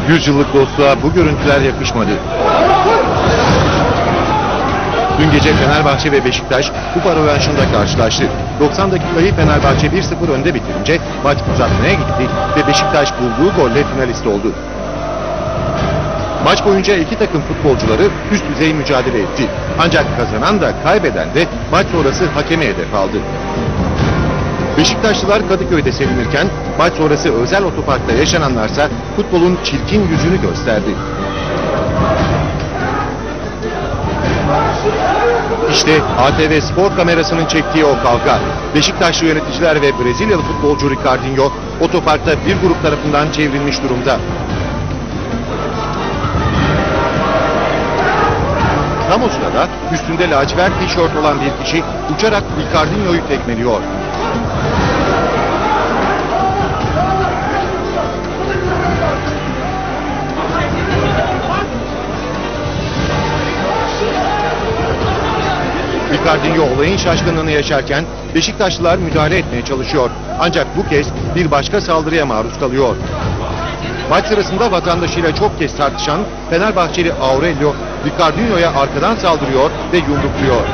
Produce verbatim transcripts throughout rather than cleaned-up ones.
Yüzyıllık dostluğa bu görüntüler yakışmadı. Dün gece Fenerbahçe ve Beşiktaş kupa rövanşında karşılaştı. doksan dakikayı Fenerbahçe bir sıfır önde bitirince maç uzatmaya gitti ve Beşiktaş bulduğu golle finalist oldu. Maç boyunca iki takım futbolcuları üst düzey mücadele etti. Ancak kazanan da kaybeden de maç sonrası hakeme hedef aldı. Beşiktaşlılar Kadıköy'de sevinirken maç sonrası özel otoparkta yaşananlarsa futbolun çirkin yüzünü gösterdi. İşte A T V Spor kamerasının çektiği o kavga. Beşiktaşlı yöneticiler ve Brezilyalı futbolcu Ricardinho otoparkta bir grup tarafından çevrilmiş durumda. Tam o sırada üstünde lacivert tişört olan bir kişi uçarak Ricardinho'yu tekmeliyor. Ricardinho olayın şaşkınlığını yaşarken Beşiktaşlılar müdahale etmeye çalışıyor. Ancak bu kez bir başka saldırıya maruz kalıyor. Maç sırasında vatandaşıyla çok kez tartışan Fenerbahçeli Aurelio Ricardinho'ya arkadan saldırıyor ve yumrukluyor.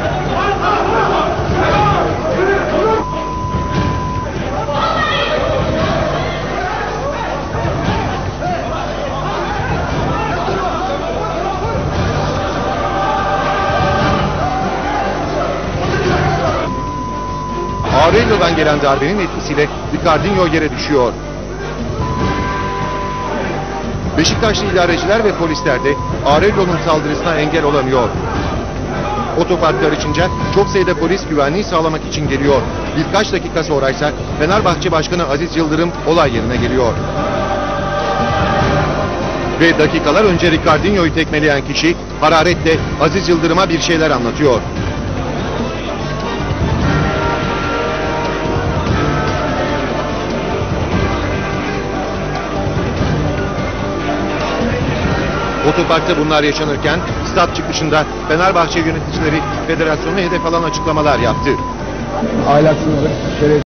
Aurelio'dan gelen darbenin etkisiyle Ricardinho yere düşüyor. Beşiktaşlı idareciler ve polisler de Aurelio'nun saldırısına engel olamıyor. Otoparklar içince çok sayıda polis güvenliği sağlamak için geliyor. Birkaç dakika sonraysa Fenerbahçe Başkanı Aziz Yıldırım olay yerine geliyor. Ve dakikalar önce Ricardinho'yu tekmeleyen kişi hararetle Aziz Yıldırım'a bir şeyler anlatıyor. Otoparkta bunlar yaşanırken stat çıkışında Fenerbahçe yöneticileri federasyona hedef alan açıklamalar yaptı. Ahlaksızlık, şeref